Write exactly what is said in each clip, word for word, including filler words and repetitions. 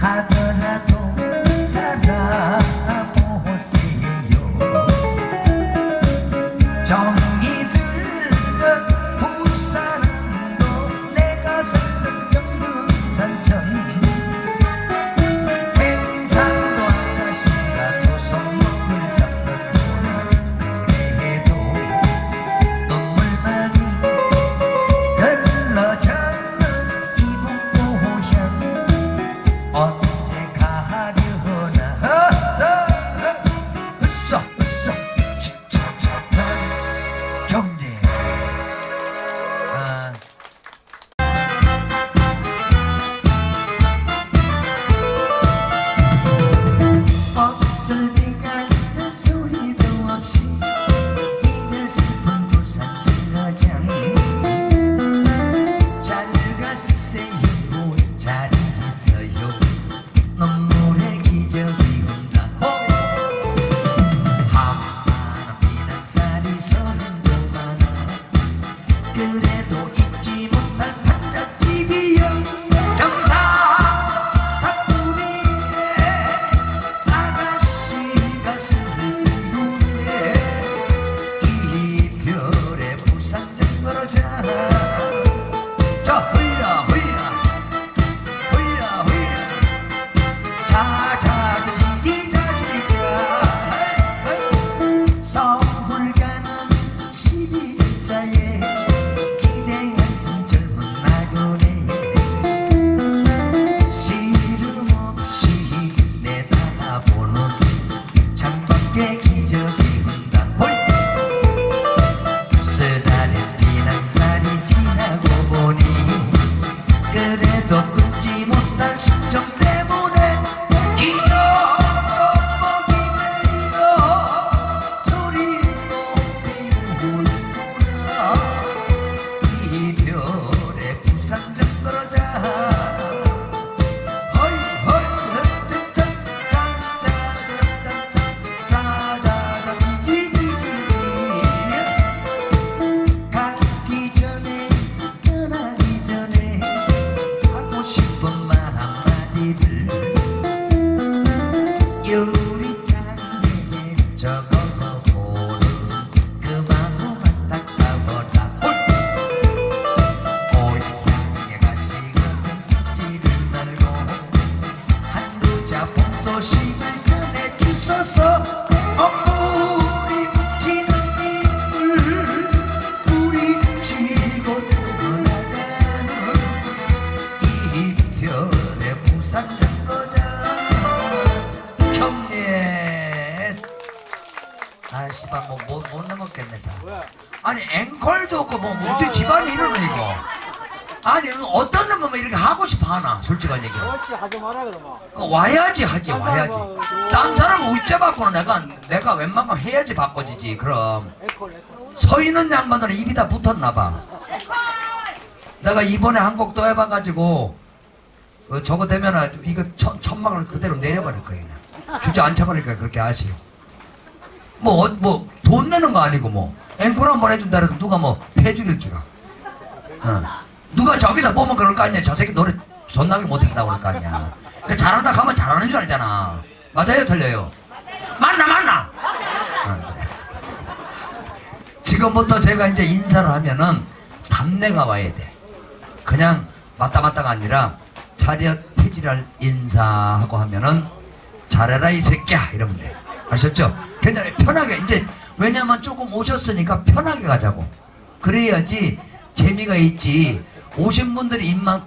하더라도 살아보세요. 정이 들면 부산도 내가 살던 정릉산천 횡산도 아가씨가 도성목을 잡는 노래도 눈물방이 흘러젖는 이북 고향 언제 가려나. 어서 으쌰 으쌰 지쳐잡한 경제. 아. 버슬비가 소리도 없이 이별 슬픈 부산 정거장 잘 갔어요 잘 있어요 눈물의 기적이 온다. 한마나 비난살이 서른도 많아 그래도 잊지 못할 판잣집이여 경상도 사투리에 아가씨가 술을 피우네 이별의 부산 정거장. 자 허야 허야 허야 허야 자자자 지지자지자 서울 가는 십이자에 기대했던 젊은 나그네 시름 없이 내다보는 창밖에 기적이 온다. 홀 쓰다린 비난살이 지나고 보니 그래도 끊지 못할 순정 때문에 기적도 먹이 내리며 소리 높이 울구나. 이별의 부산 정거장 허이 허이 짜자자자자자자자자 지지지지 가기 전에 떠나기 전에 하고 싶은 말 한마디를 유리창에 적어보는 그 마음 안타까워라. 고향에 가시거든 잊지를 말고 한두 자 봉소식을 전해주소서. 엄물이 묻히는 이불 부딪히고 떠나가는 이별의 부산 정거장. 경례. 아씨발 뭐못 넘었겠네. 자. 아니 앵콜도 없고 뭐 어떻게 집안이 이러노 이거. 아니 어떤 놈은 이렇게 하고 싶어 하나 솔직한 얘기로. 그렇지 하지 마라 그러면. 어, 와야지 하지 와야지. 딴 사람 울자 받고는 내가 내가 웬만하면 해야지 바꿔지지. 그럼 에콜 에콜. 서 있는 양반들은 입이 다 붙었나봐. 내가 이번에 한 곡 또 해봐가지고 어, 저거 되면은 이거 천, 천막을 그대로 내려버릴 거예요. 그냥. 주저앉혀버릴 거예요. 그렇게 아시오. 뭐 뭐 돈 내는 거 아니고 뭐 앵콜 한번 해준다 해서 누가 뭐 해주길 기가. 어. 누가 저기서 보면 그럴 거 아니야. 저 새끼 노래 존나게 못한다고 그럴 거 아니야. 그 잘한다 하면 잘하는 줄 알잖아. 맞아요 틀려요? 맞나 맞나? 어, 그래. 지금부터 제가 이제 인사를 하면은 답내가 와야 돼. 그냥 맞다 맞다가 아니라 차렷 퇴질할 인사하고 하면은 잘해라 이 새끼야 이러면 돼. 아셨죠? 굉장히 편하게 이제 왜냐면 조금 오셨으니까 편하게 가자고. 그래야지 재미가 있지. 오신 분들이 입만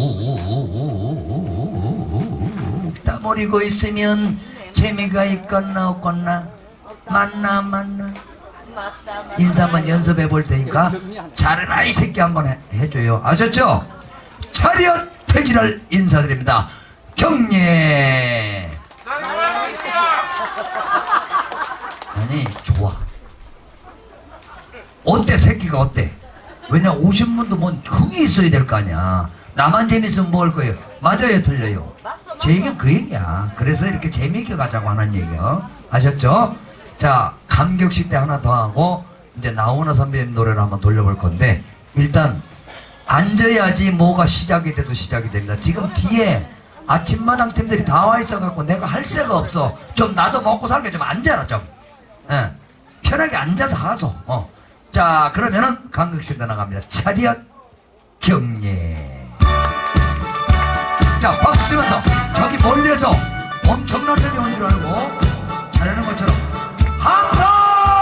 꾹 다물이고 있으면 재미가 있겠나 없겠나. 맞나 맞나. 인사 한번 연습해 볼 테니까 잘해라 이 새끼 한번 해, 해줘요. 아셨죠? 차렷 퇴진할 인사드립니다. 경례. 아니 좋아. 어때 새끼가 어때? 왜냐 오신 분도 뭐 흥이 있어야 될 거 아니야. 나만 재밌으면 뭐 할 거예요? 맞아요 틀려요? 제 얘기는 그 얘기야. 그래서 이렇게 재미있게 가자고 하는 얘기야. 아셨죠? 자 감격식 때 하나 더 하고 이제 나훈아 선배님 노래를 한번 돌려볼 건데 일단 앉아야지 뭐가 시작이 돼도 시작이 됩니다. 지금 뒤에 아침마당 팀들이 다 와 있어갖고 내가 할 새가 없어. 좀 나도 먹고 살게 좀 앉아라 좀. 예. 편하게 앉아서 하소. 어. 자, 그러면은 강극신도 나갑니다. 차렷 경례. 자, 박수 치면서 저기 멀리에서 엄청난 놈이 온 줄 알고 잘하는 것처럼 항상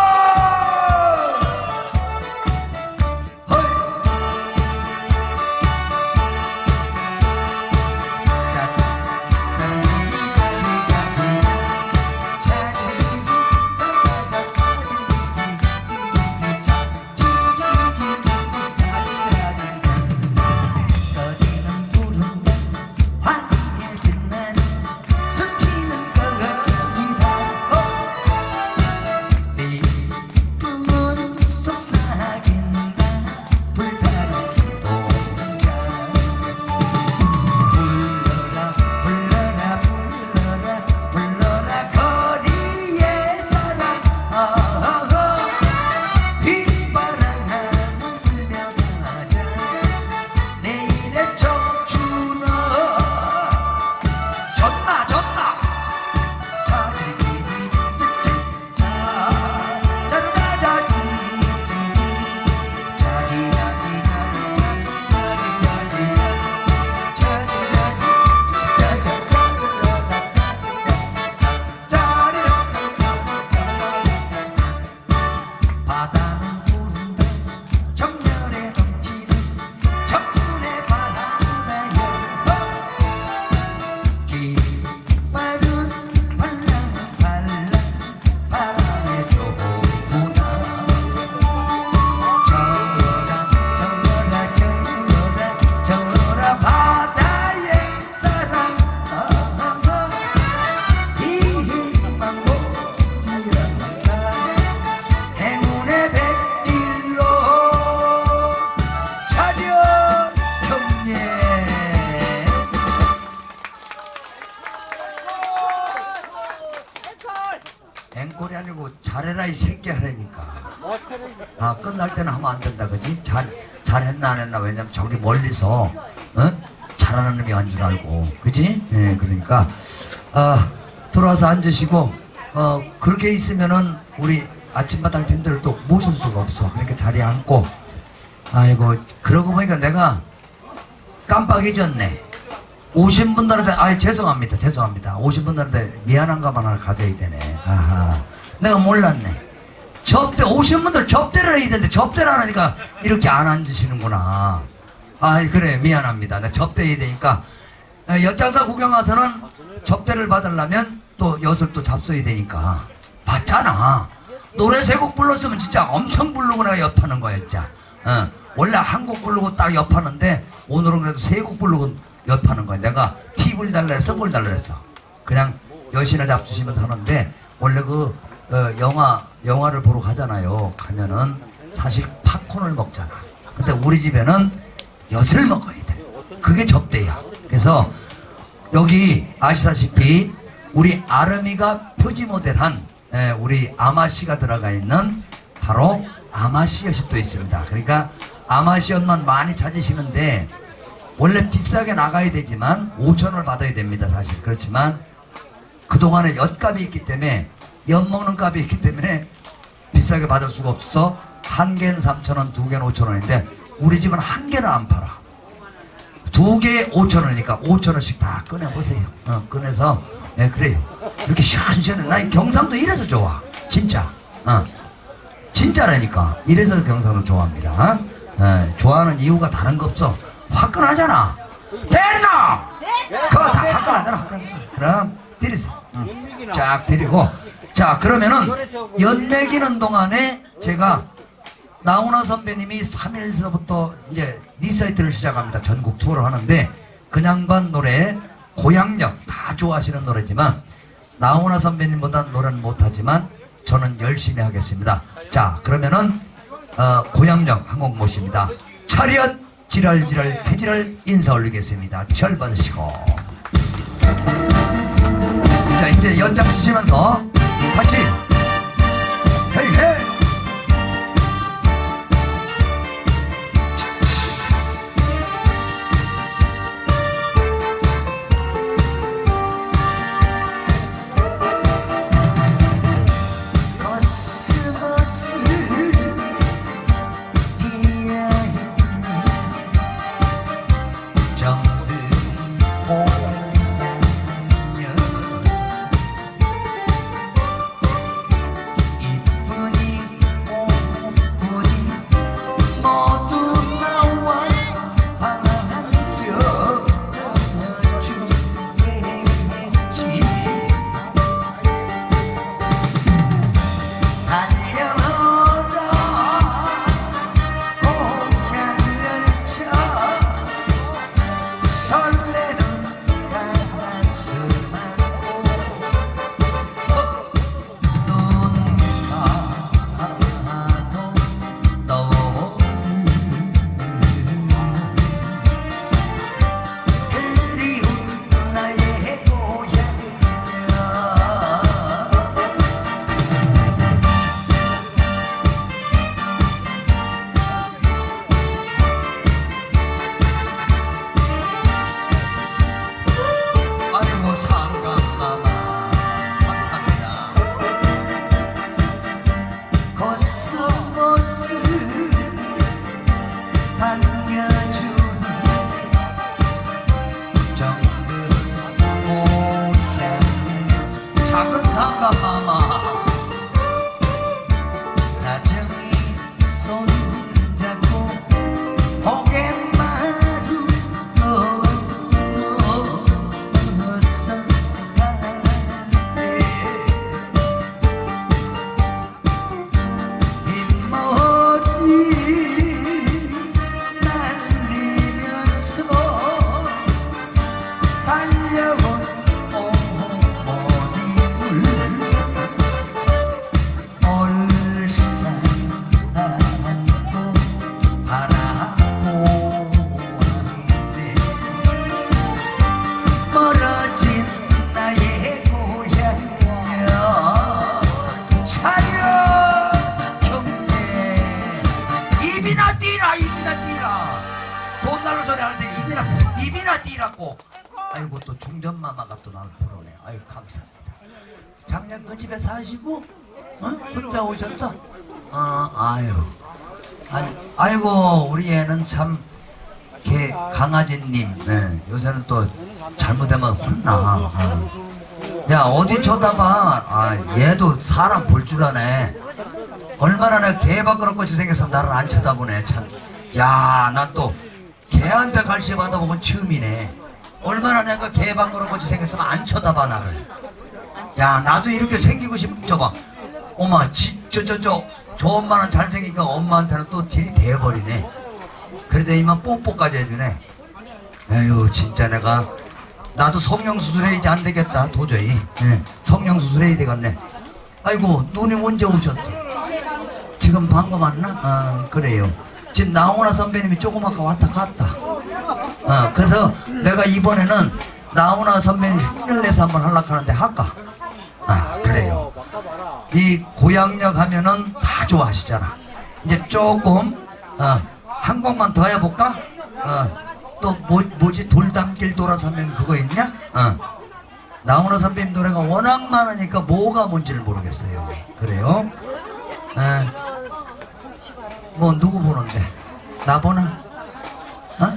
앵콜이 아니고 잘해라 이 새끼 하라니까. 아, 끝날 때는 하면 안 된다 그지? 잘, 잘했나 안 했나. 왜냐면 저기 멀리서 어? 잘하는 놈이 안 줄 알고 그지? 예, 네, 그러니까 아, 들어와서 앉으시고 어, 그렇게 있으면은 우리 아침마당 팀들을 또 모실 수가 없어. 그러니까 자리에 앉고. 아이고, 그러고 보니까 내가 깜빡 잊었네. 오신 분들한테, 아 죄송합니다. 죄송합니다. 오신 분들한테 미안한 가만 하나 가져야 되네. 아하. 내가 몰랐네. 접대, 오신 분들 접대를 해야 되는데 접대를 안 하니까 이렇게 안 앉으시는구나. 아, 그래. 미안합니다. 내가 접대해야 되니까. 엿장사 구경 와서는 접대를 받으려면 또 엿을 또 잡숴야 되니까. 봤잖아. 노래 세 곡 불렀으면 진짜 엄청 부르고 내가 엿하는 거야, 진짜. 어. 원래 한 곡 부르고 딱 엿하는데 오늘은 그래도 세 곡 부르고 엿하는 거야. 내가 팁을 달라 해서 뭘 달라 했어. 그냥 엿이나 잡수시면서 하는데 원래 그 어, 영화 영화를 보러 가잖아요. 가면은 사실 팝콘을 먹잖아. 근데 우리 집에는 엿을 먹어야 돼. 그게 접대야. 그래서 여기 아시다시피 우리 아름이가 표지 모델한 에, 우리 아마씨가 들어가 있는 바로 아마씨 엿이 또 있습니다. 그러니까 아마씨 엿만 많이 찾으시는데 원래 비싸게 나가야 되지만 오천 원을 받아야 됩니다. 사실. 그렇지만 그동안에 엿값이 있기 때문에 엿 먹는 값이 있기 때문에 비싸게 받을 수가 없어. 한 개는 삼천 원, 두 개는 오천 원인데 우리 집은 한 개는 안 팔아. 두 개에 오천 원이니까 오천 원씩 다 꺼내보세요. 어, 꺼내서 예, 그래요. 이렇게 시원시원해. 나 경상도 이래서 좋아. 진짜. 어. 진짜라니까. 이래서 경상도 좋아합니다. 어? 예, 좋아하는 이유가 다른 거 없어. 화끈하잖아. 됐나? 그거 다 화끈하잖아. 화끈하잖아. 그럼 드리세요. 응. 쫙 드리고. 자, 그러면은 연매기는 동안에 제가 나훈아 선배님이 삼 일서부터 이제 리사이트를 시작합니다. 전국 투어를 하는데 그냥반 노래, 고향역 다 좋아하시는 노래지만 나훈아 선배님보다 노래는 못하지만 저는 열심히 하겠습니다. 자, 그러면은 어, 고향역 한 곡 모십니다. 차렷 지랄지랄 태지랄 인사 올리겠습니다. 절 받으시고. 자, 이제 연장 쓰시면서 같이 헤이 헤이. 마마가 또 나를 부르네. 아유 감사합니다. 작년 그 집에 사시고 어? 혼자 오셨어? 어, 아유 아니, 아이고 우리 애는 참 개 강아지님. 네, 요새는 또 잘못하면 혼나. 어. 야 어디 쳐다봐. 아 얘도 사람 볼 줄 아네. 얼마나 내가 개밥그릇같이 생겨서 나를 안 쳐다보네 참. 야 난 또 개한테 갈시 받아보면 처음이네. 얼마나 내가 개밥그릇같이 생겼으면 안 쳐다봐 나를. 야 나도 이렇게 생기고 싶. 저봐 엄마 저저저 저, 저, 저 엄마는 잘생기니까 엄마한테는 또 딜이 돼버리네. 그래도 이만 뽀뽀까지 해주네. 에휴 진짜 내가 나도 성형수술해야지 안되겠다 도저히. 네, 성형수술해야 되겠네. 아이고 누님 언제 오셨어? 지금 방금 왔나? 아 그래요. 지금 나훈아 선배님이 조금 아까 왔다 갔다. 어, 그래서 내가 이번에는 나훈아 선배님 흉내를 내서 한번 하려고 하는데 할까? 아 그래요. 이 고향역 하면은 다 좋아하시잖아. 이제 조금 어, 한 곡만 더 해볼까? 어, 또 뭐, 뭐지 돌담길 돌아서면 그거 있냐? 어. 나훈아 선배님 노래가 워낙 많으니까 뭐가 뭔지를 모르겠어요. 그래요? 어. 뭐 누구 보는데? 나 보나? 어?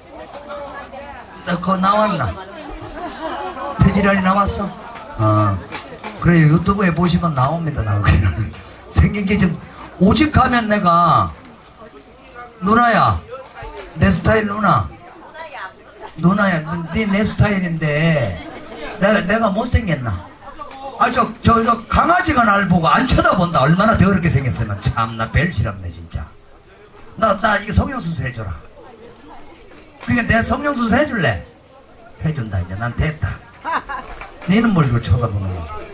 나 그거 나왔나? 표지란이 나왔어? 어. 그래요. 유튜브에 보시면 나옵니다. 나오기는. 생긴 게 좀 오직하면 내가 누나야 내 스타일 누나 누나야 네 내 스타일인데 내가 내가 못생겼나? 아 저 저 저 강아지가 날 보고 안 쳐다본다. 얼마나 더럽게 생겼으면 참나 벨 싫었네 진짜. 나 나 이거 성형수술 해줘라. 그러니까 내가 성형수술 해줄래? 해준다. 이제 난 됐다. 니는 뭘 이거 쳐다보는 거야?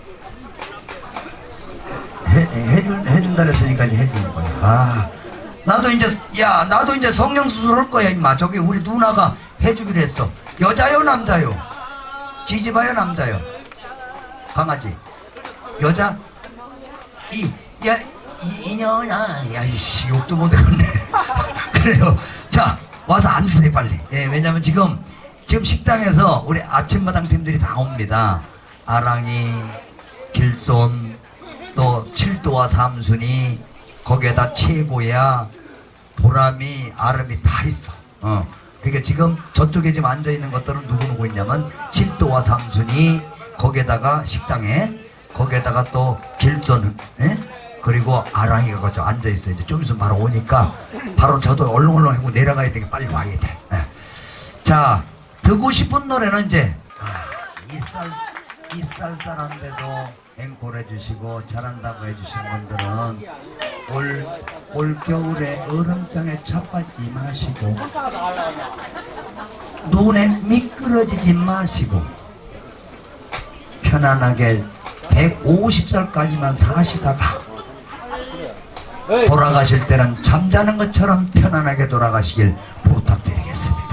해, 해준, 해준다 그랬으니까 이제 해주는 거야. 아, 나도 이제, 야, 나도 이제 성형수술 할 거야, 임마. 저기 우리 누나가 해주기로 했어. 여자요, 남자요? 지지바요, 남자요? 강아지. 여자? 이, 야, 이, 이년아. 야, 이씨, 욕도 못 해겠네. 그래요. 자, 와서 앉으세요, 빨리. 예, 왜냐면 지금, 지금 식당에서 우리 아침마당 팀들이 다 옵니다. 아랑이, 길손, 또 칠도와 삼순이, 거기에다 최고야, 보람이, 아름이 다 있어. 어. 그러니까 지금 저쪽에 지금 앉아있는 것들은 누구누구 있냐면 칠도와 삼순이, 거기에다가 식당에, 거기에다가 또 길손, 에? 그리고 아랑이가 거기 앉아있어요. 이제 좀 있으면 바로 오니까 바로 저도 얼렁얼렁 하고 내려가야 되니까 빨리 와야 돼. 에. 자, 듣고 싶은 노래는 이제, 아, 이 쌀, 이 쌀쌀한데도 앵콜 해주시고 잘한다고 해주신 분들은 올, 올 겨울에 얼음장에 차빠지지 마시고 눈에 미끄러지지 마시고 편안하게 백오십 살까지만 사시다가 돌아가실 때는 잠자는 것처럼 편안하게 돌아가시길 부탁드리겠습니다.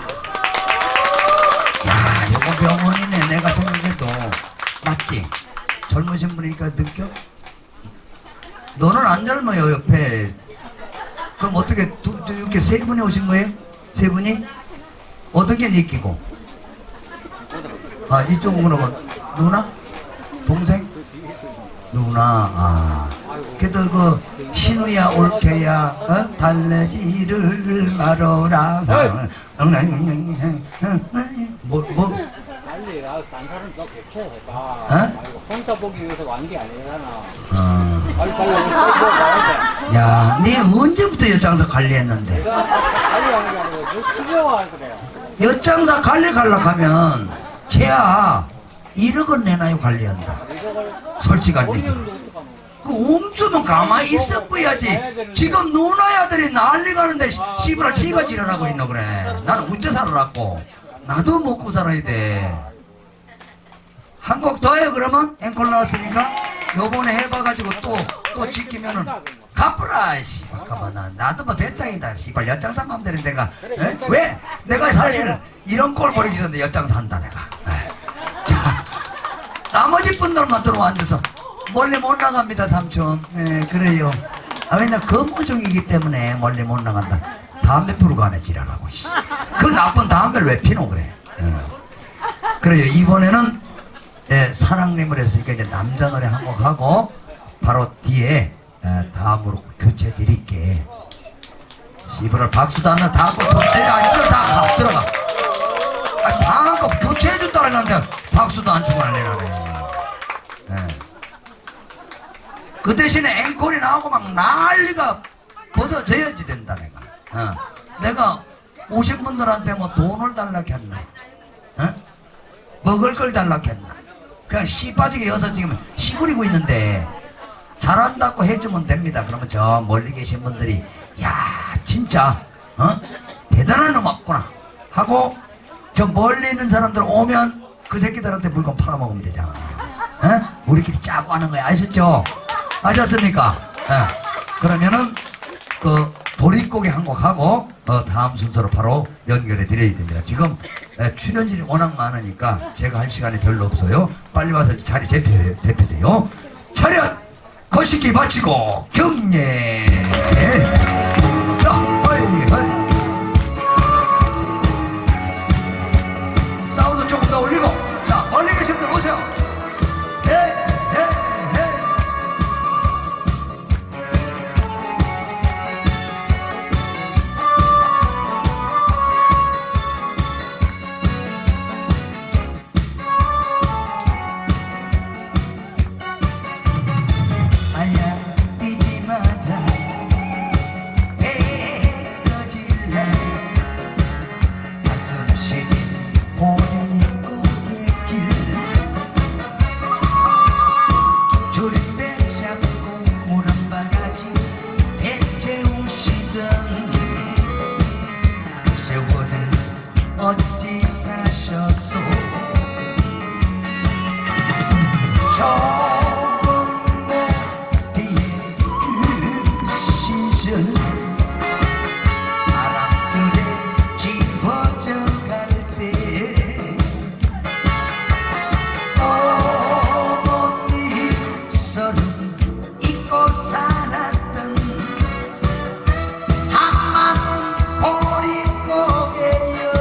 야, 이거 병원이네. 내가 생각해도 맞지? 젊으신 분이니까 느껴? 너는 안 젊어요 옆에. 그럼 어떻게 두, 이렇게 세 분이 오신 거예요? 세 분이? 어떻게 느끼고? 아 이쪽으로 뭐 누나? 동생? 누나. 아 그래도 그 신우야 올케야 어? 달래지를 말어라. 뭐 뭐? 단사는 더 개쳐. 어? 혼자 보기 위해서 완 게 아니잖아. 어. 빨리 빨리 가야 돼. 야, 네 언제부터 엿장사 관리했는데? 관리하는 게 아니고 투표가 그래요. 엿장사 관리 가려고 하면 채야 일억은 내놔요 관리한다. 솔직한 얘기. 그 없으면 가만히 있어 보야지. 지금 누나의 아들이 난리 가는데 씨부랄 지가 지랄하고 있노 그래. 나는 어째 살아라고. 나도 먹고 살아야 돼. 한 곡 더 해요 그러면? 앵콜 나왔으니까 요번에 해봐가지고 또 또 지키면은 갚으라. 씨 잠깐만 나 나도 뭐 배짱이다. 씨발 엿장사 하면 되는 내가 에? 왜? 내가 사실 이런 꼴 버리기 전에 엿장사 한다 내가. 에. 자 나머지 분들만 들어와 앉아서 멀리 못 나갑니다 삼촌. 예 그래요. 아 왜냐 근무중이기 때문에 멀리 못 나간다. 담배 피우고 가네 지랄하고. 그 나쁜 담배를 왜 피노 그래. 예. 그래요. 이번에는 예, 사랑님을 했으니까 이제 남자 노래 한 곡 하고 바로 뒤에 예, 다음으로 교체 드릴게. 씨부를 박수도 안 나. 다음 곡 야 이거 다 들어가. 아, 다음 곡 교체해 준다는 건데 박수도 안 치고 난리나네. 예. 그 대신에 앵콜이 나오고 막 난리가 벗어져야지 된다 내가. 어. 내가 오신 분들한테 뭐 돈을 달라고 했나, 어? 먹을 걸 달라고 했나. 그냥 씨 빠지게 여서 지금 씨 부리고 있는데 잘한다고 해주면 됩니다. 그러면 저 멀리 계신 분들이 야 진짜 어? 대단한 음악구나 하고 저 멀리 있는 사람들 오면 그 새끼들한테 물건 팔아먹으면 되잖아. 어? 우리끼리 짜고 하는 거야. 아셨죠? 아셨습니까? 어. 그러면은 그 보릿고개 한 곡 하고 어, 다음 순서로 바로 연결해 드려야 됩니다. 지금 에, 출연진이 워낙 많으니까 제가 할 시간이 별로 없어요. 빨리 와서 자리 대피세요. 대피세요. 차렷 거시기 바치고 경례. 자, 허이 허이. 사운드 조금 더 올리고. 자, 멀리 계신 분들 오세요. 해, 해, 해. 어찌 사셨소. 좁은 목 뒤에 그 시절 바람결에 지워져 갈 때 어머니 서름 잊고 살았던 한마음 보릿고개여.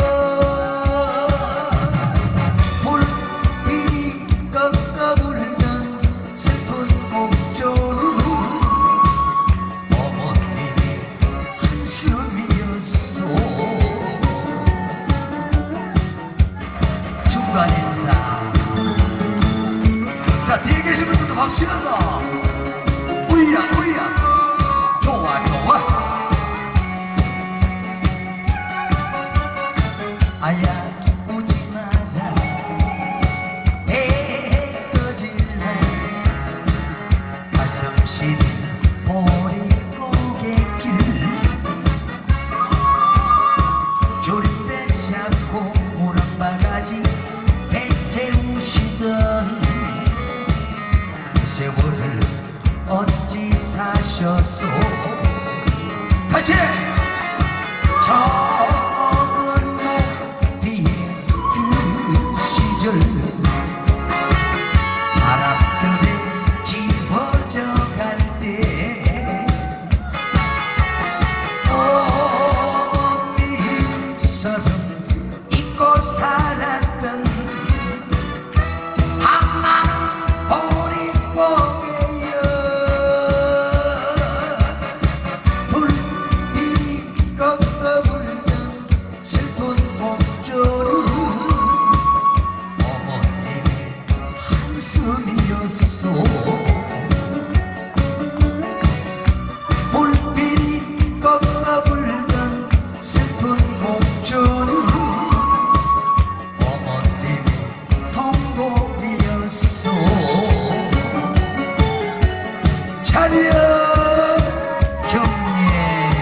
자, 뒤에 계신 분들도 박수 치면서 우리야 우리야 좋아 좋아. 아야 오지 마라 배 꺼질라 가슴 시린 보릿고개길 조림배 잡고 물 한 바가지 배 채우시던 세월을 어찌 사셨소. 같이 적은 목 뒤에 그 시절 바람결에 지워져 갈 때 어머니 서름 잊고 살았던 한마음 보릿고개여. 불빛이 꺾어불던 슬픈 목조는 어머님의 한숨이었소. 불빛이 꺾어불던 슬픈 목조는 어머님의 통곡이었소. 차렷 경례.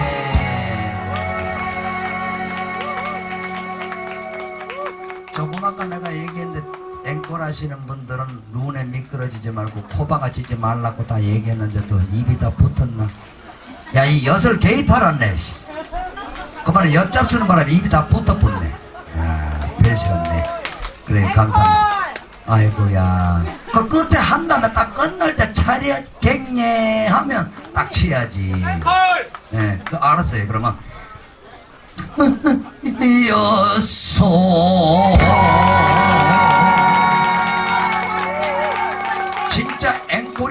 조금 아까 내가 얘기했는데 앵콜 하시는 분들은 눈에 미끄러지지 말고 코박아지지 말라고 다 얘기했는데도 입이 다 붙었나. 야, 이 엿을 개입하랐네. 그만에 엿 잡수는 바람에 입이 다 붙어붙네. 야, 별시없네. 그래, 감사합니다. 아이고야. 그 끝에 한 단어 딱 끝날 때 차렷 갱례 하면 딱 치야지. 예, 네, 그 알았어요. 그러면 여소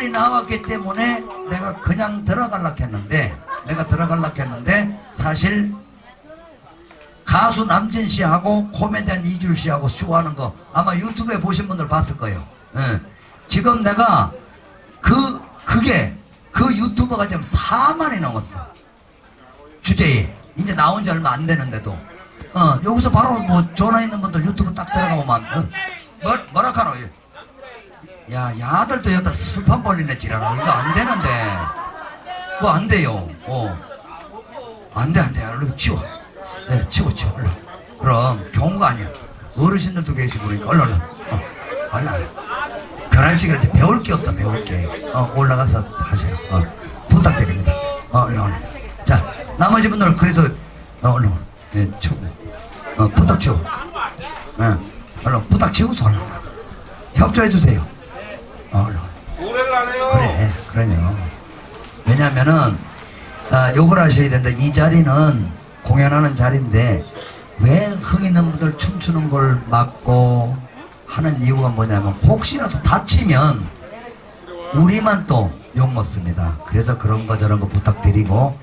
꼴이 나왔기 때문에 내가 그냥 들어갈라 했는데 내가 들어갈라 했는데 사실 가수 남진 씨하고 코미디언 이줄 씨하고 쇼하는 거 아마 유튜브에 보신 분들 봤을 거예요. 예. 지금 내가 그 그게 그 유튜버가 지금 사만이 넘었어. 주제에 이제 나온 지 얼마 안 되는데도 어 여기서 바로 뭐 전화 있는 분들 유튜브 딱 들어가보면 어, 뭐, 뭐라 카노 야 야들도 여기다 술판 벌리네 지랄아 이거 안 되는데 그거 안 돼요. 어 안 돼 안 돼 얼른 치워. 네 치워 치워 얼른. 그럼 좋은 거 아니야. 어르신들도 계시고 그러니까 얼른 얼른 어 얼른 결혼식을 이제 배울 게 없어 배울 게어 올라가서 하세요. 어 부탁드립니다. 어 얼른 얼른. 자 나머지 분들 그래서 어 얼른 네 치우고 어 부탁 치우고 네 얼른 부탁 치우서 얼른 협조해 주세요. 어 얼른 노래를 안 해요. 그래 그러면 왜냐면은 아 욕을 하셔야 된다. 이 자리는 공연하는 자리인데 왜 흥 있는 분들 춤추는 걸 막고 하는 이유가 뭐냐면 혹시라도 다치면 우리만 또 욕 먹습니다. 그래서 그런 거 저런 거 부탁드리고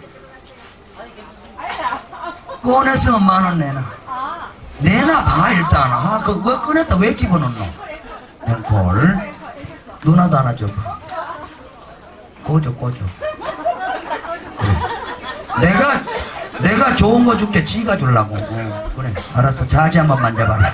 꺼냈으면 만 원 내놔. 내놔 봐 일단. 아 그 왜 꺼냈다 왜 집어넣노? 앵콜 누나도 하나 줘봐. 꽂아 꽂아. 그래. 내가 내가 좋은 거 줄게. 지가 주려고. 어, 그래 알았어. 자지 한번 만져봐라.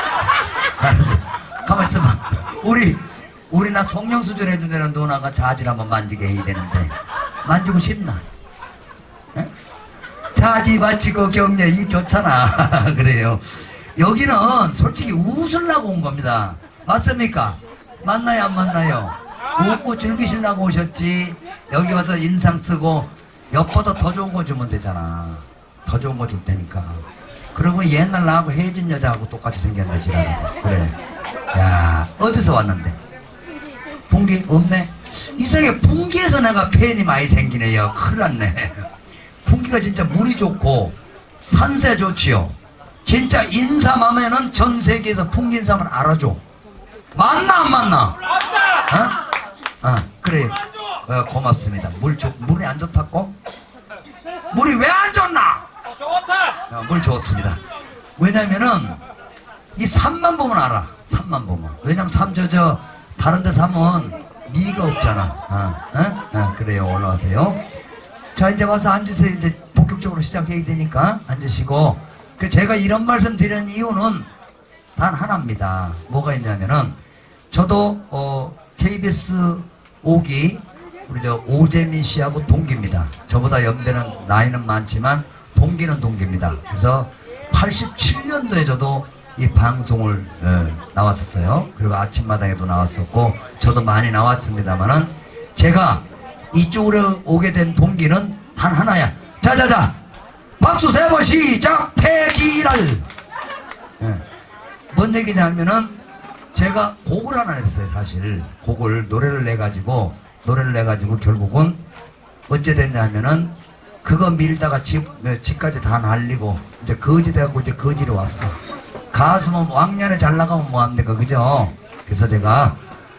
알았어. 가만 있어봐. 우리 우리 나 성령 수준 해주는 누나가 자지를 한번 만지게 해야 되는데 만지고 싶나? 에? 자지 바치고 격려 이 좋잖아. 그래요. 여기는 솔직히 웃으려고 온 겁니다. 맞습니까? 맞나요 안 맞나요? 웃고 즐기시려고 오셨지. 여기 와서 인상 쓰고 엿보다 더 좋은 거 주면 되잖아. 더 좋은 거 줄 테니까. 그러고 옛날 나하고 혜진 여자하고 똑같이 생겼네 지랄하고. 그래. 야 어디서 왔는데? 분기 없네. 이상하게 분기에서 내가 팬이 많이 생기네요. 큰일 났네. 분기가 진짜 물이 좋고 산세 좋지요. 진짜 인삼하면은 전 세계에서 풍기 인삼을 알아줘. 맞나 안 맞나? 어? 어 그래. 어, 고맙습니다. 물 좋, 물이 안 좋다고? 물이 왜 안 좋나? 좋다. 어, 물 좋습니다. 왜냐면은 이 산만 보면 알아. 산만 보면. 왜냐면 삼 저 저 다른 데 사면 미가 없잖아. 어, 어? 어, 그래요. 올라와세요. 자 이제 와서 앉으세요. 이제 본격적으로 시작해야 되니까 앉으시고. 그 제가 이런 말씀 드리는 이유는 단 하나입니다. 뭐가 있냐면은 저도 어, 케이비에스 오기 우리 저 오재민 씨하고 동기입니다. 저보다 연배는 나이는 많지만 동기는 동기입니다. 그래서 팔십칠 년도에 저도 이 방송을 예, 나왔었어요. 그리고 아침마당에도 나왔었고 저도 많이 나왔습니다만은 제가 이쪽으로 오게 된 동기는 단 하나야. 자자자 박수 세 번 시작. 폐지랄. 예. 뭔 얘기냐면은 제가 곡을 하나 냈어요. 사실 곡을 노래를 내가지고 노래를 내가지고 결국은 어째 됐냐면은 그거 밀다가 집, 집까지 다 날리고 이제 거지 돼갖고 이제 거지로 왔어. 가수면 왕년에 잘 나가면 뭐합니까 그죠? 그래서 제가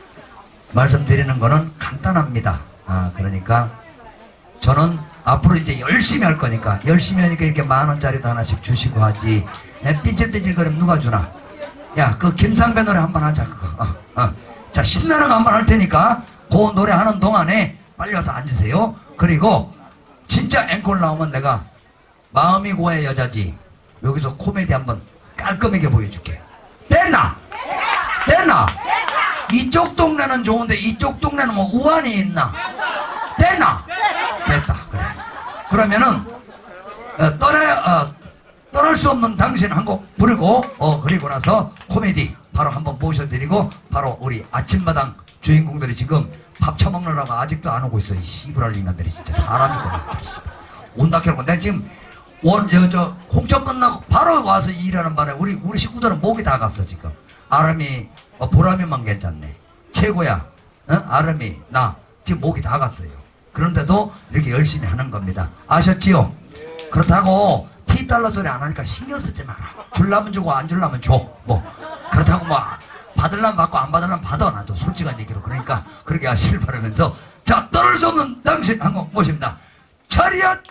말씀드리는 거는 간단합니다. 아 그러니까 저는 앞으로 이제 열심히 할 거니까 열심히 하니까 이렇게 만 원짜리도 하나씩 주시고 하지. 삐질삐질 거리면 누가 주나? 야 그 김상배 노래 한번 하자 그거. 어, 어. 자 신나는 거 한번 할 테니까 그 노래 하는 동안에 빨리 와서 앉으세요. 그리고 진짜 앵콜 나오면 내가 마음이 고의 여자지 여기서 코미디 한번 깔끔하게 보여줄게. 됐나? 됐나? 이쪽 동네는 좋은데 이쪽 동네는 뭐 우환이 있나? 됐나? 됐다. 그래. 그러면은 어, 떠나 어, 떠날 수 없는 당신 한 곡 부르고 어 그리고 나서 코미디 바로 한번 모셔드리고 바로 우리 아침마당 주인공들이 지금 밥 처먹느라고 아직도 안 오고 있어. 이 씨부랄 인간들이 진짜 사람 죽겠네. 온다 캐놓고 내가 지금 원, 저, 저, 홍천 끝나고 바로 와서 일하는 바람에 우리, 우리 식구들은 목이 다 갔어, 지금. 아름이, 어, 보람이만 괜찮네. 최고야. 어? 아름이, 나. 지금 목이 다 갔어요. 그런데도 이렇게 열심히 하는 겁니다. 아셨지요? 그렇다고 팁 달러 소리 안 하니까 신경 쓰지 마라. 줄라면 주고 안 줄라면 줘. 뭐. 그렇다고 뭐, 받으려면 받고 안 받으려면 받아. 나도 솔직한 얘기로. 그러니까 그렇게 하시길 바라면서 자, 떠날 수 없는 당신 한 곡 모십니다. 차리앗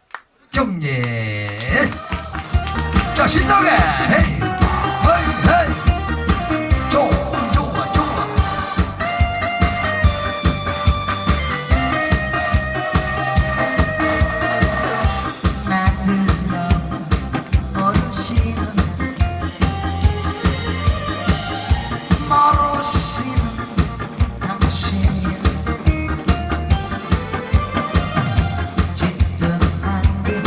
경례. 자, 신나게 헤이 헤이 헤이. 좋아 좋아 좋아. 나는 너 모르시는 모르시는 당신 짙은 안개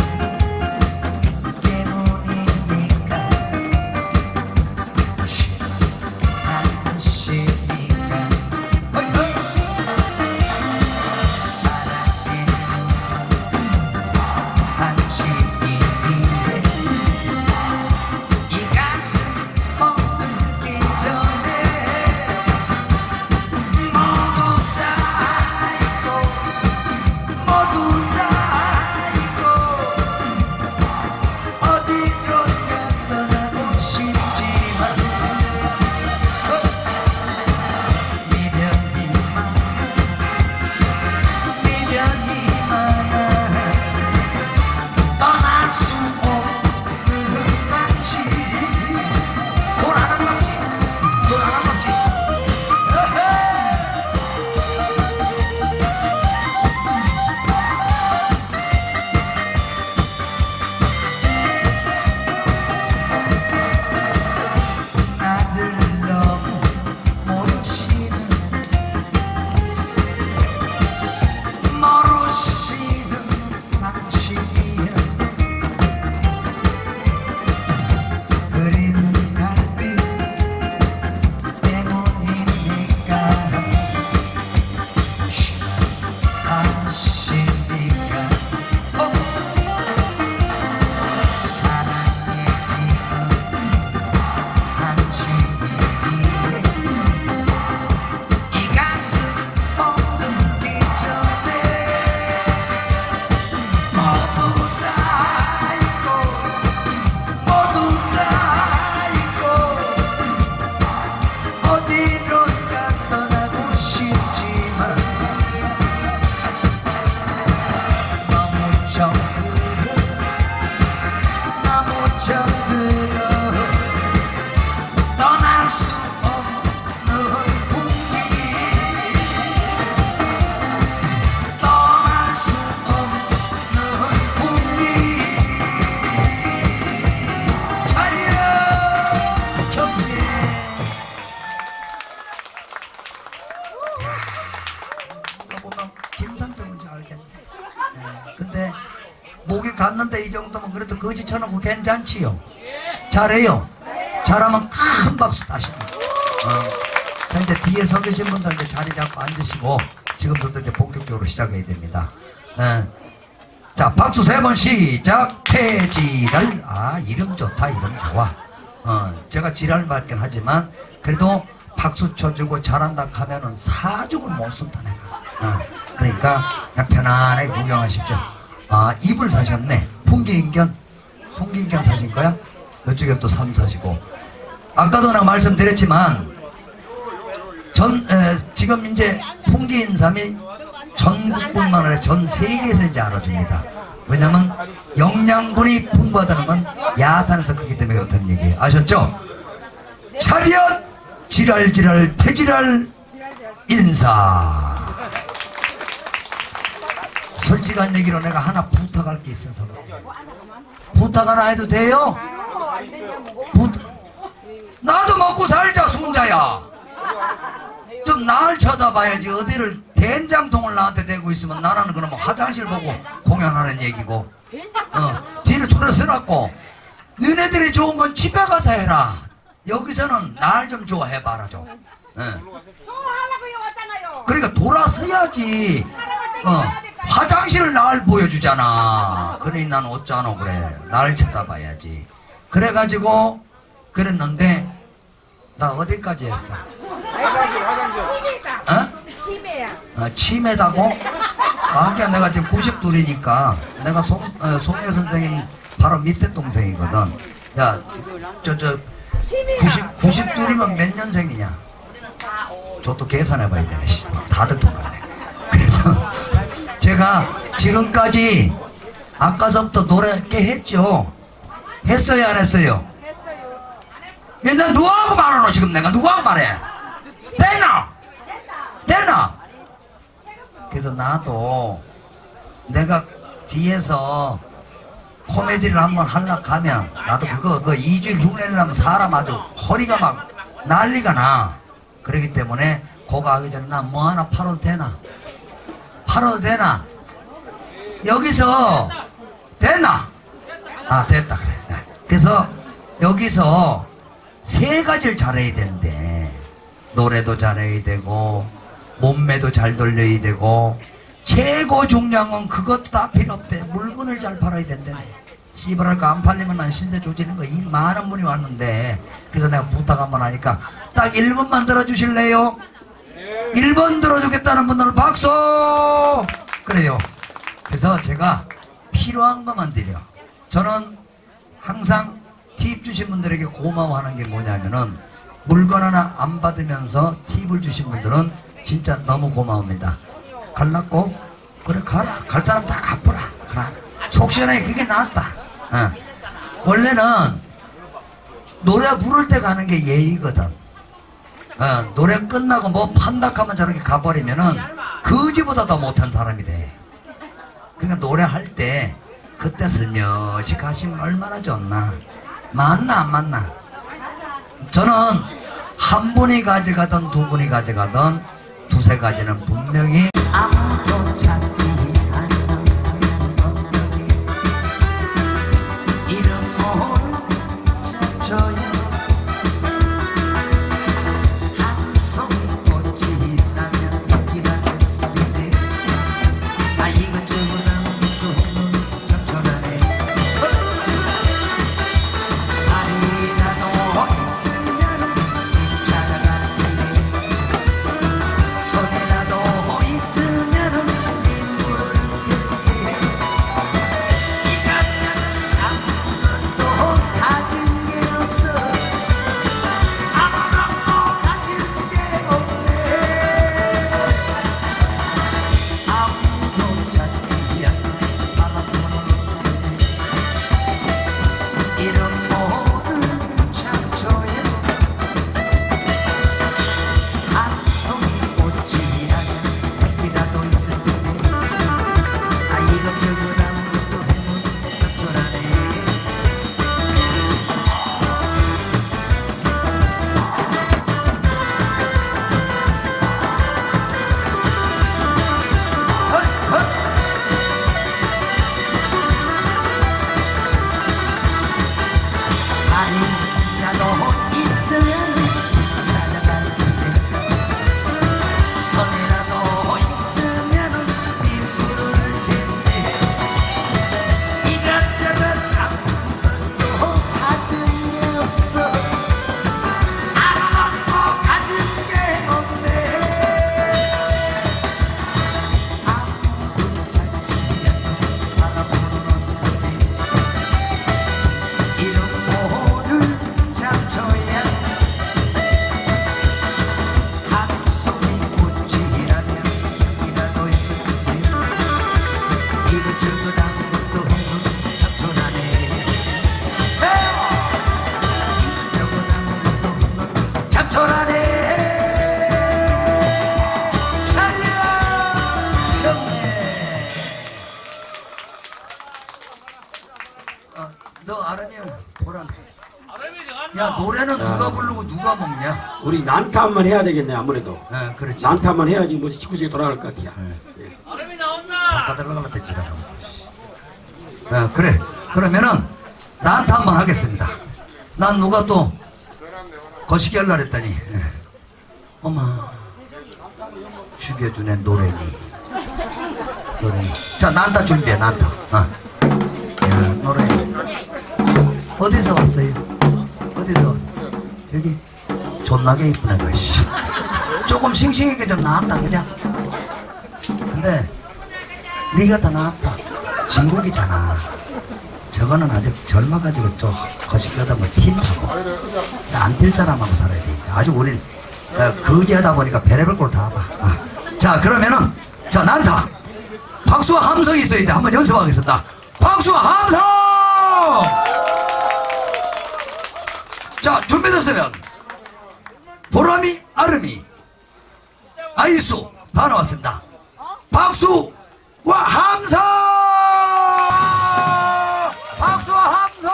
때문이니까 당신이니까 사랑해 당신이니까 이 가슴 멈추기 전에 모두 다 잊고 모두 다 잊고 어디론가 떠나고 싶지만 미련이만 미련이만 떠날 수 없는 당신 돌아간 겁지 돌아간 겁지. 나를 너무 모르시는 모르시는 당신이야. 그리는 달빛 때문이니까 당신이니까 어? 사랑해 당신이니까 이 가슴 멈추기 전에 모두 다 잊고 모두 다 잊고 어디론가 떠나고 싶지만 너무 정들어 너무 정들어 떠날 수 없는 분위기 떠날 수 없는 분위기 차려 경례. 이거 보면 김상병인지 알겠네. 예, 근데 목이 갔는데 이 정도면 그래도 거지 쳐놓고 괜찮지요? 잘해요. 잘하면 큰 박수 따십니다. 어, 자, 이제 뒤에 서 계신 분들 이제 자리 잡고 앉으시고 지금부터 이제 본격적으로 시작해야 됩니다. 예. 자, 박수 세 번 시작. 태지랄. 아, 이름 좋다. 이름 좋아. 어, 제가 지랄 맞긴 하지만 그래도 박수 쳐주고 잘한다 하면은 사죽을 못 쓴다 내가. 어, 그러니까 그냥 편안하게 구경하십시오. 아, 이불 사셨네. 풍기인견. 풍기인견 사신 거야? 이쪽에 또 삼 사시고. 아까도 내가 말씀드렸지만 전 에, 지금 이제 풍기인삼이 전국뿐만 아니라 전 세계에서 이제 알아줍니다. 왜냐면 영양분이 풍부하다는 건 야산에서 크기 때문에 그렇다는 얘기예요. 아셨죠? 차렷 지랄지랄 태지랄 인사. 솔직한 얘기로 내가 하나 부탁할 게 있어서 부탁 하나 해도 돼요? 부탁. 나도 먹고 살자 순자야. 좀 날 쳐다봐야지. 어디를 된장통을 나한테 대고 있으면 나는 그러면 화장실 보고 공연하는 얘기고 어, 뒤를 털어서놨고 너네들이 좋은 건 집에 가서 해라. 여기서는 날 좀 좋아해봐라 좀. 예. 그러니까 돌아서야지. 어, 화장실을 날 보여주잖아. 그러니 난 어쩌노 그래. 날 쳐다봐야지. 그래가지고 그랬는데 나 어디까지 했어? 화장실, 화장실. 치매다. 어? 치매야. 아, 치매다고? 아, 그냥 내가 지금 구십이니까 내가 송, 어, 송혜 선생님 바로 밑에 동생이거든. 야, 저, 저, 취미야. 구십, 구십둘이면 몇 년생이냐? 저도 계산해봐야 되네. 씨. 다들 똑같네. 그래서 제가 지금까지 아까서부터 노래 꽤 했죠? 했어요, 안 했어요? 했어요. 나 누구하고 말하노, 지금 내가? 누구하고 말해? 됐나? 됐나? 그래서 나도 내가 뒤에서 코미디를 한번 하려고 하면 나도 그거 그 이주일 흉내를 하면 사람 아주 허리가 막 난리가 나. 그렇기 때문에 그거 하기 전에 나 뭐 하나 팔아도 되나? 팔아도 되나? 여기서 됐나? 아 됐다 그래. 네. 그래서 여기서 세 가지를 잘해야 된대. 노래도 잘해야 되고 몸매도 잘 돌려야 되고 최고 중요한 건 그것도 다 필요 없대. 물건을 잘 팔아야 된다네. 씨발할까 안 팔리면 난 신세 조지는 거. 이 많은 분이 왔는데 그래서 내가 부탁 한번 하니까 딱 일 번만 들어주실래요? 일 번 들어주겠다는 분들 박수! 그래요. 그래서 제가 필요한 것만 드려. 저는 항상 팁 주신 분들에게 고마워하는 게 뭐냐면은 물건 하나 안 받으면서 팁을 주신 분들은 진짜 너무 고마웁니다. 갈랐고? 그래 가라. 갈 사람 다 갚으라. 그래. 속 시원하게 그게 낫다. 어. 원래는 노래 부를 때 가는 게 예의거든. 어, 노래 끝나고 뭐 판다 하면 저렇게 가버리면은 거지보다 더 못한 사람이 돼. 그러니까 노래할 때 그때 슬며시 가시면 얼마나 좋나. 맞나 안 맞나? 저는 한 분이 가져가든 두 분이 가져가든 두세 가지는 분명히 아무도 찾지 않는 이름 모르는 저요 한송 꽃이 나면 이라는 소리네. 아 이것저것 아무도 적절하네. 아니라도 있으면 입 찾아가는데 손에라도 있으면은 민물을 뜯게. 이것저것 아무것도 가진 게 없어. 아무것도 가진 게 없네. 아무도 찾지 않는 바람은 이런 모든 창조에 한 송이 꽃이라는 이라도 있을 텐데. 아 이것저것 아무것도 해본 적절하네. 아니라도 있으면 찾아갈 텐데. 손이라도 있으면 민물을 텐데. 이것저것 아무것도 가진 게 없어. 아무것도 가진 게 없네. 아무도 찾지 않는 바라보는 건데. 이런 모를 잡초야 한 송이 꽃이라면 이라도 있을 텐데. 이것저것 아무것도 없는 잡초라네. 이것저것 아무것도 없는 잡초라네. 차려 경례. 어, 너 아르냐? 보라. 야 노래는 누가 부르고 누가 먹냐? 우리 난타 한번 해야 되겠네 아무래도. 예, 그렇지. 난타 한번 해야지 뭐 식구색이 돌아갈 것 같아요. 예. 바꿔달라고 했지라. 예, 그래. 그러면은 나한테 한번 하겠습니다. 난 누가 또 거시기 하려고 했더니 예. 어마 죽여주네 노래니. 노래니. 자 난타 준비해 난타. 어. 야 노래. 어디서 왔어요? 어디서 왔어? 저기 존나게 이쁘네 것이. 조금 싱싱하게 좀 나왔다 그죠? 근데 네가 더 나았다. 진국이잖아. 저거는 아직 젊어가지고 좀 거시기하다 뭐 틴하고 안 뛸 사람하고 살아야 돼. 아주 우린 어, 거지하다 보니까 별의별 걸 다 봐. 아. 자 그러면은 자 난타 박수와 함성이 있어야 돼. 한번 연습하겠습니다. 박수와 함성. 자 준비됐으면 보람이 아름이 아이수 다 나왔습니다. 박수와 함성. 박수와 함성.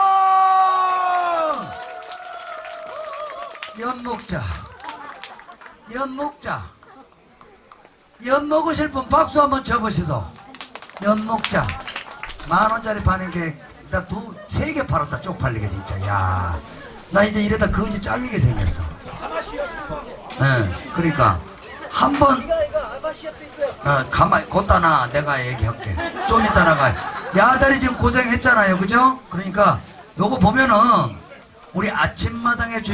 연 먹자. 연 먹자. 연 먹으실 분 박수 한번 쳐보시소. 연 먹자. 만 원짜리 파는 게 나 두 세 개 팔았다. 쪽팔리게 진짜. 야, 나 이제 이러다 거지 잘리게 생겼어. 예, 네, 그러니까 한번 어, 가만히 곧다나 내가 얘기할게. 좀 이따 나가. 야다리 지금 고생했잖아요, 그죠? 그러니까 요거 보면은 우리 아침마당에 주